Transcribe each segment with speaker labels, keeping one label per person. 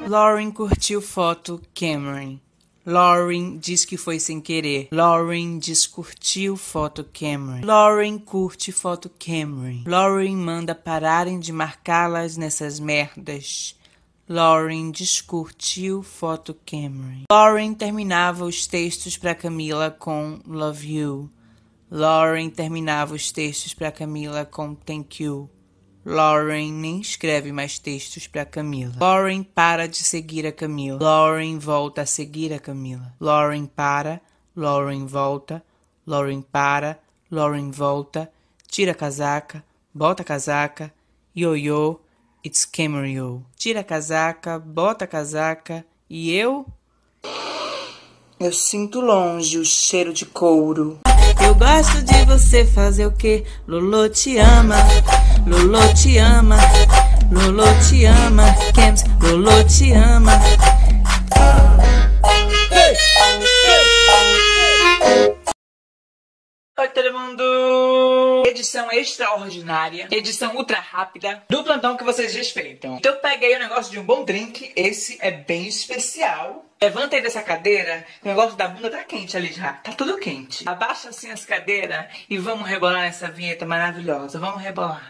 Speaker 1: Lauren curtiu foto Cameron. Lauren diz que foi sem querer. Lauren diz curtiu foto Cameron. Lauren curte foto Cameron. Lauren manda pararem de marcá-las nessas merdas. Lauren descurtiu foto Cameron. Lauren terminava os textos para Camila com Love You. Lauren terminava os textos para Camila com Thank You. Lauren nem escreve mais textos para Camila. Lauren para de seguir a Camila. Lauren volta a seguir a Camila. Lauren para, Lauren volta, Lauren para, Lauren volta, tira a casaca, bota a casaca, yo-yo, it's Cameron. Tira a casaca, bota a casaca e eu sinto longe o cheiro de couro. Eu gosto de você fazer o que? Lolo te ama, Lolo te ama, Lolo te ama, Kems, Lolo te ama. Oi todo mundo! Edição extraordinária, edição ultra rápida, do plantão que vocês respeitam. Então eu peguei o negócio de um bom drink, esse é bem especial. Levanta aí dessa cadeira, o negócio da bunda tá quente ali já, tá tudo quente. Abaixa assim as cadeiras e vamos rebolar nessa vinheta maravilhosa, vamos rebolar.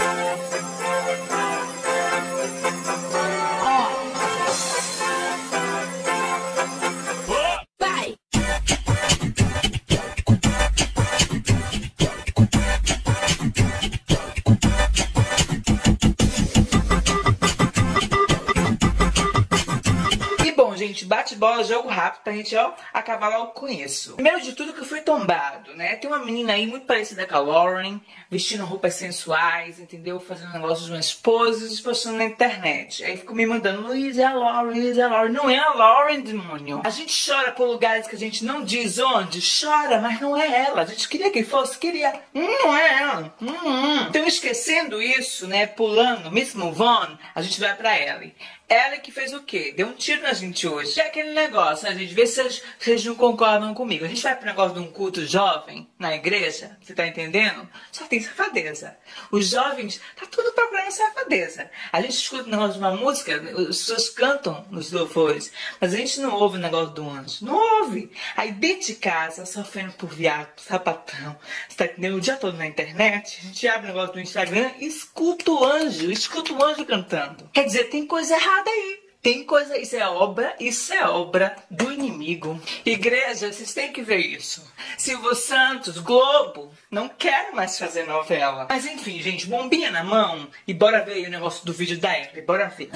Speaker 1: Gente, bate-bola, jogo rápido pra gente, acabar logo com isso. Primeiro de tudo que eu fui tombado, né? Tem uma menina aí muito parecida com a Lauren, vestindo roupas sensuais, entendeu? Fazendo negócio de umas poses, postando na internet. Aí ficou me mandando, Luiz, é a Lauren, Luiz, é a Lauren. Não é a Lauren, demônio. A gente chora por lugares que a gente não diz onde. Chora, mas não é ela. A gente queria que fosse, queria. Não é ela. Então, esquecendo isso, né? Pulando, Miss Move On, a gente vai pra Ellie. Ela que fez o quê? Deu um tiro na gente hoje. É aquele negócio, né, gente? Vê se vocês não concordam comigo. A gente vai pro negócio de um culto jovem na igreja, você tá entendendo? Só tem safadeza. Os jovens, tá tudo procurando safadeza. A gente escuta o negócio de uma música, as pessoas cantam nos louvores, mas a gente não ouve o negócio do anjo. Não ouve. Aí dentro de casa, sofrendo por viado, sapatão, você tá entendendo? O dia todo na internet, a gente abre o negócio do Instagram e escuta o anjo cantando. Quer dizer, tem coisa errada aí. Tem coisa, isso é obra do inimigo. Igreja, vocês têm que ver isso. Silvio Santos, Globo, não quero mais fazer novela. Mas enfim, gente, bombinha na mão e bora ver aí o negócio do vídeo da Ellie, bora ver.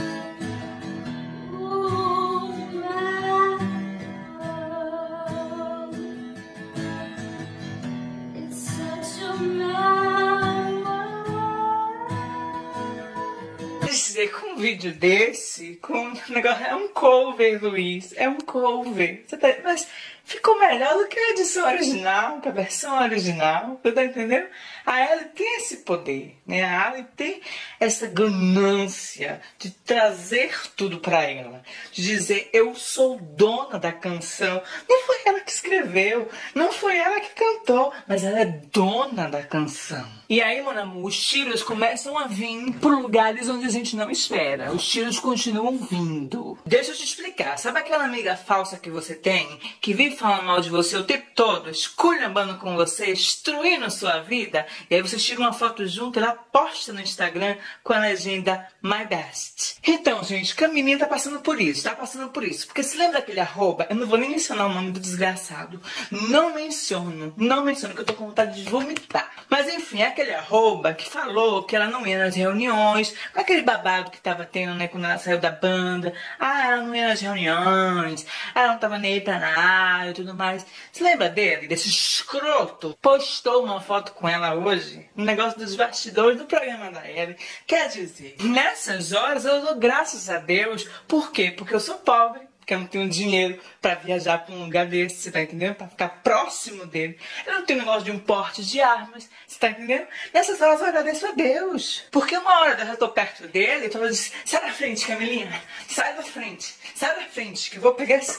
Speaker 1: Dizer, com um vídeo desse, com um negócio, é um cover, Luiz, é um cover. Você tá, mas ficou melhor do que a edição original, que a versão original, você tá entendendo? A Ellie tem esse poder, né? A Ellie tem essa ganância de trazer tudo pra ela, de dizer, eu sou dona da canção. Não foi ela que escreveu, não foi ela que cantou, mas ela é dona da canção. E aí, meu amor, os tiros começam a vir por lugares onde a gente não espera. Os tiros continuam vindo. Deixa eu te explicar. Sabe aquela amiga falsa que você tem, que vive falando mal de você o tempo todo, esculhambando com você, destruindo sua vida? E aí você tira uma foto junto e ela posta no Instagram com a legenda My Best. Então, gente, que a menina tá passando por isso. Porque se lembra daquele arroba? Eu não vou nem mencionar o nome do desgraçado. Não menciono, que eu tô com vontade de vomitar. Mas enfim, é aquele arroba que falou que ela não ia nas reuniões, com aquele babado que tava tendo, né, quando ela saiu da banda. Ah, ela não ia nas reuniões, ela não tava nem aí pra nada e tudo mais. Você lembra dele, desse escroto? Postou uma foto com ela hoje, no negócio dos bastidores do programa da Ellie. Quer dizer, nessas horas eu dou graças a Deus. Por quê? Porque eu sou pobre. Porque eu não tenho dinheiro pra viajar pra um lugar desse, você tá entendendo? Pra ficar próximo dele. Eu não tenho negócio de um porte de armas, você tá entendendo? Nessas horas eu agradeço a Deus. Porque uma hora eu já tô perto dele e eu disse, sai da frente, Camilinha. Sai da frente, que eu vou pegar esse cara.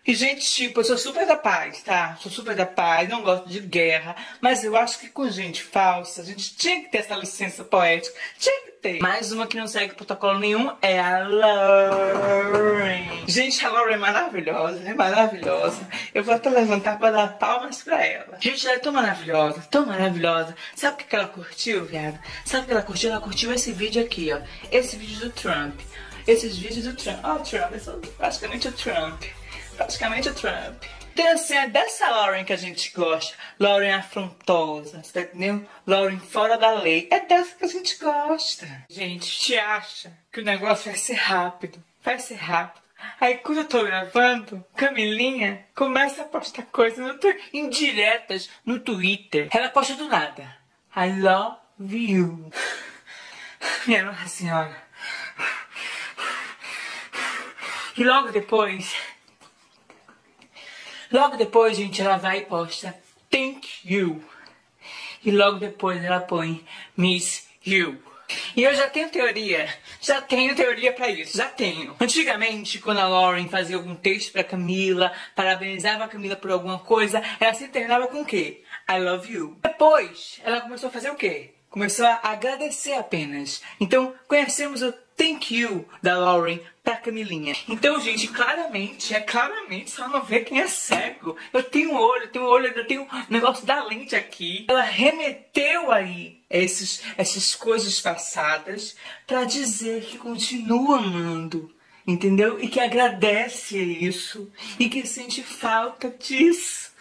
Speaker 1: E, gente, tipo, eu sou super da paz, tá? Sou super da paz, não gosto de guerra. Mas eu acho que com gente falsa, a gente tinha que ter essa licença poética. Tinha que ter. Mais uma que não segue protocolo nenhum é a Lauren. Gente, a Lauren é maravilhosa, é maravilhosa. Eu vou até levantar pra dar palmas pra ela. Gente, ela é tão maravilhosa, tão maravilhosa. Sabe o que ela curtiu, viado? Sabe o que ela curtiu? Ela curtiu esse vídeo aqui, ó. Esse vídeo do Trump. Esses vídeos do Trump. Ó, o Trump, eu sou praticamente o Trump. Praticamente o Trump. Então, assim, é dessa Lauren que a gente gosta. Lauren afrontosa, você tá entendendo? Lauren fora da lei. É dessa que a gente gosta. Gente, te acha que o negócio vai ser rápido. Vai ser rápido. Aí, quando eu tô gravando, Camilinha começa a postar coisas indiretas no Twitter. Ela posta do nada. I love you. Minha Nossa Senhora. E logo depois, gente, ela vai e posta thank you. E logo depois ela põe miss you. E eu já tenho teoria pra isso, já tenho. Antigamente, quando a Lauren fazia algum texto pra Camila, parabenizava a Camila por alguma coisa, ela se terminava com o quê? I love you. Depois, ela começou a fazer o quê? Começou a agradecer apenas. Então, conhecemos o thank you da Lauren pra Camilinha. Então, gente, claramente, só não vê quem é cego. Eu tenho olho, eu tenho um negócio da lente aqui. Ela remeteu aí essas coisas passadas pra dizer que continua amando, entendeu? E que agradece isso, e que sente falta disso.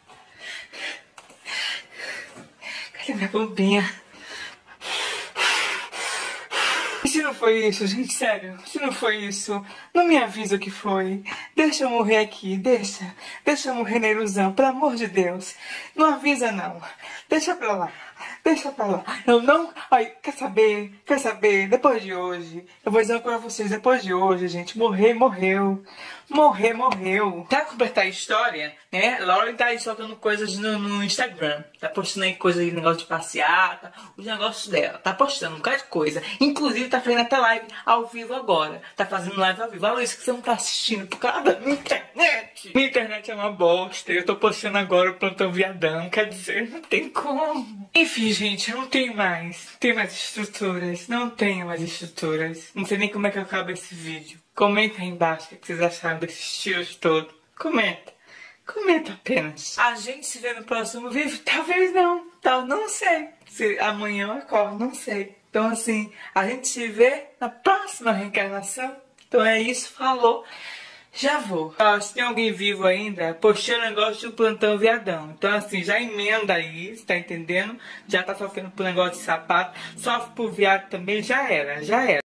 Speaker 1: Cadê minha bombinha? Se não foi isso, gente, sério, se não foi isso, não me avisa o que foi. Deixa eu morrer aqui, deixa eu morrer na ilusão, pelo amor de Deus. Não avisa não, deixa pra lá. Eu não... Ai, quer saber? Depois de hoje, eu vou dizer uma coisa pra vocês, depois de hoje, gente, morreu. Pra completar a história, né, Lauren tá aí soltando coisas no Instagram. Tá postando aí coisa de negócio de passeata, os negócios dela. Tá postando um bocado de coisa. Inclusive, tá fazendo até live ao vivo agora. Tá fazendo live ao vivo. Olha isso que você não tá assistindo por causa da minha internet. Minha internet é uma bosta. Eu tô postando agora o Plantão Viadão. Quer dizer, não tem como. Enfim, gente, eu não tenho mais. Não tenho mais estruturas. Não sei nem como é que eu acabo esse vídeo. Comenta aí embaixo o que vocês acharam desses tiros todos. Comenta apenas. A gente se vê no próximo vídeo? Talvez não. Não sei. Se amanhã eu acordo, não sei. Então assim, a gente se vê na próxima reencarnação. Então é isso, falou. Já vou. Se tem alguém vivo ainda, postei o negócio do Plantão Viadão. Então assim, já emenda aí, tá entendendo? Já tá sofrendo por negócio de sapato. Sofre por viado também, já era.